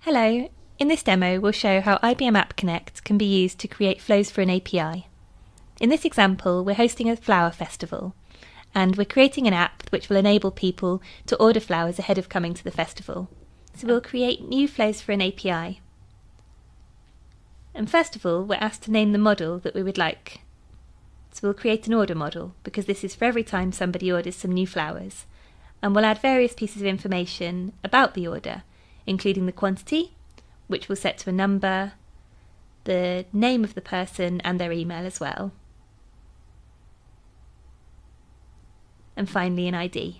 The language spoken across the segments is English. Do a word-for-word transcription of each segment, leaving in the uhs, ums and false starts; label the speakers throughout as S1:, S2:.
S1: Hello, in this demo we'll show how I B M App Connect can be used to create flows for an A P I. In this example we're hosting a flower festival and we're creating an app which will enable people to order flowers ahead of coming to the festival. So we'll create new flows for an A P I. And first of all we're asked to name the model that we would like. So we'll create an order model because this is for every time somebody orders some new flowers. And we'll add various pieces of information about the order, including the quantity, which we'll set to a number, the name of the person and their email as well, and finally an I D.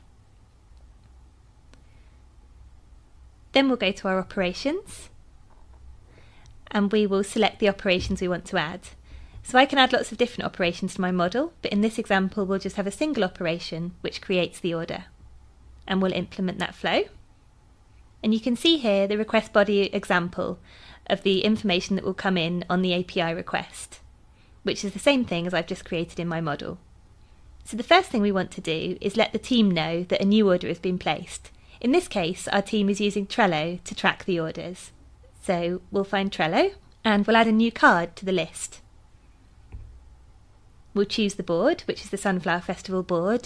S1: Then we'll go to our operations and we will select the operations we want to add. So I can add lots of different operations to my model, but in this example we'll just have a single operation which creates the order, and we'll implement that flow. And you can see here the request body example of the information that will come in on the A P I request, which is the same thing as I've just created in my model. So the first thing we want to do is let the team know that a new order has been placed. In this case, our team is using Trello to track the orders. So we'll find Trello and we'll add a new card to the list. We'll choose the board, which is the Sunflower Festival board,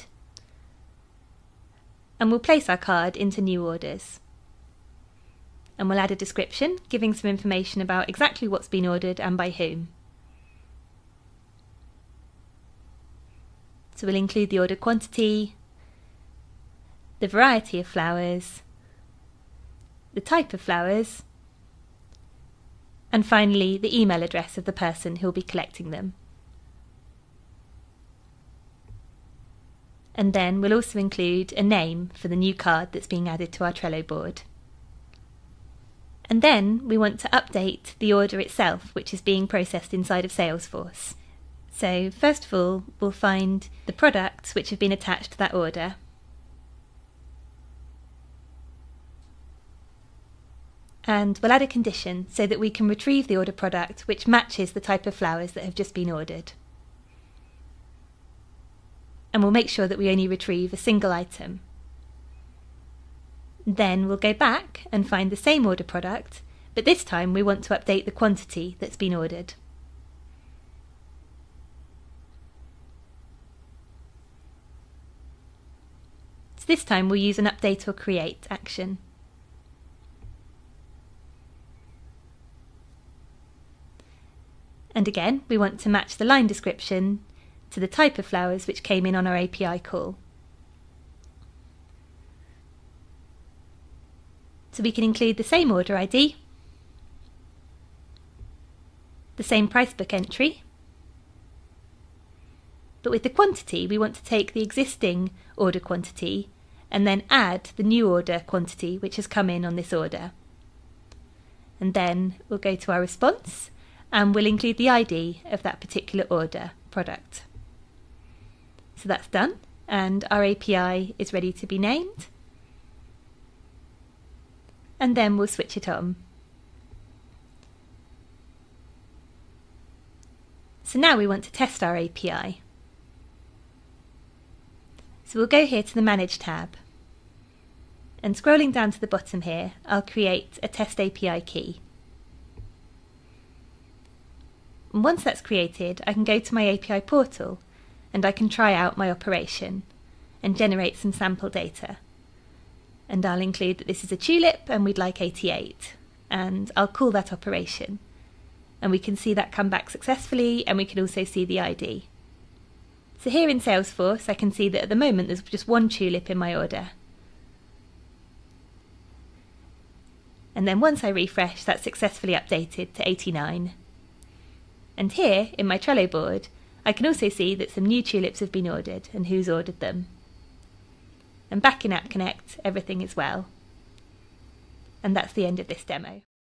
S1: and we'll place our card into new orders. And we'll add a description giving some information about exactly what's been ordered and by whom. So we'll include the order quantity, the variety of flowers, the type of flowers, and finally the email address of the person who will be collecting them. And then we'll also include a name for the new card that's being added to our Trello board. And then we want to update the order itself, which is being processed inside of Salesforce. So first of all, we'll find the products which have been attached to that order. And we'll add a condition so that we can retrieve the order product which matches the type of flowers that have just been ordered. And we'll make sure that we only retrieve a single item. Then we'll go back and find the same order product, but this time we want to update the quantity that's been ordered. So this time we'll use an update or create action. And again, we want to match the line description to the type of flowers which came in on our A P I call. So we can include the same order I D, the same price book entry, but with the quantity we want to take the existing order quantity and then add the new order quantity which has come in on this order. And then we'll go to our response and we'll include the I D of that particular order product. So that's done and our A P I is ready to be named. And then we'll switch it on. So now we want to test our A P I. So we'll go here to the Manage tab. And scrolling down to the bottom here, I'll create a test A P I key. And once that's created, I can go to my A P I portal and I can try out my operation and generate some sample data. And I'll include that this is a tulip and we'd like eighty-eight, and I'll call that operation. And we can see that come back successfully, and we can also see the I D. So here in Salesforce I can see that at the moment there's just one tulip in my order. And then once I refresh, that's successfully updated to eighty-nine. And here in my Trello board I can also see that some new tulips have been ordered and who's ordered them. And back in App Connect, everything is well. And that's the end of this demo.